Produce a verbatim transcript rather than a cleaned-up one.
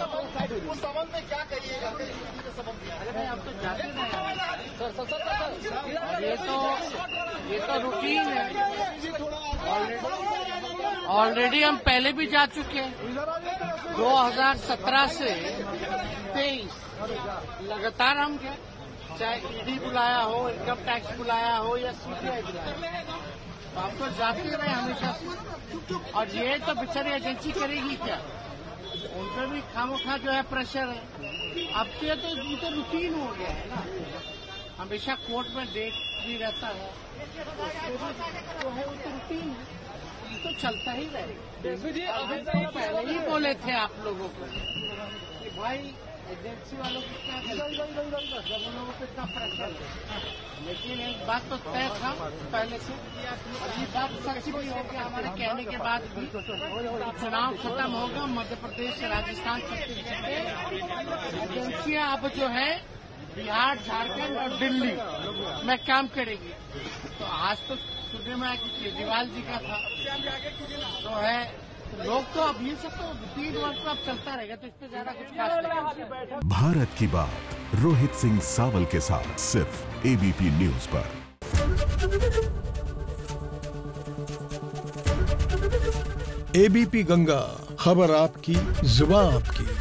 उस संबंध में क्या कहिएगा? अब तो जाते नहीं। ये तो ये तो रूटीन है। ऑलरेडी हम पहले भी जा चुके हैं। दो हज़ार सत्रह से तेईस लगातार हम गए, चाहे ईडी बुलाया हो, इनकम टैक्स बुलाया हो या सीबीआई बुलाया हो, आप तो जाते रहे हमेशा से। और ये तो बेचारी एजेंसी करेगी क्या? उन पर भी खामोखा जो है प्रेशर है। अब तो ये तो ये तो रूटीन हो गया है ना, हमेशा कोर्ट में डेट भी रहता है, तो है वो तो रूटीन है, तो चलता ही रहेगा। तो पहले ही बोले थे आप लोगों को कि भाई एजेंसी वालों को क्या जब उन लोगों को इतना प्रेशर है, लेकिन एक बात तो तय था पहले से, और ये बात सच भी होगी हमारे कहने के बाद भी। चुनाव खत्म होगा, मध्य प्रदेश, राजस्थान, छत्तीसगढ़ एजेंसियां अब जो है बिहार, झारखंड और दिल्ली में काम करेगी। तो आज तो सुनने में आया कि केजरीवाल जी का था, तो है लोग तो अब ये सब तो तीन वर्ष में अब चलता रहेगा, तो इस पे ज्यादा कुछ खास नहीं। भारत की बात रोहित सिंह सावल के साथ सिर्फ एबीपी न्यूज पर। एबीपी गंगा, खबर आपकी, जुबान आपकी।